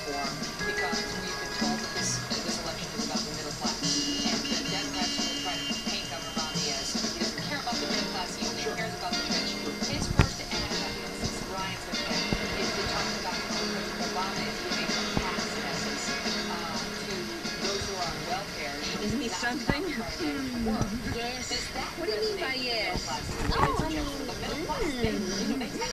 reform because we've been told that this election is about the middle class. And the Democrats will try to paint Governor Romney as he doesn't care about the middle class, he only cares about the rich. His first ad, since Ryan's been picked, is to talk about how President Obama is giving a pass, in essence, to those who are on welfare. Isn't he something? Yes. What do you mean by yes? Oh, I mean,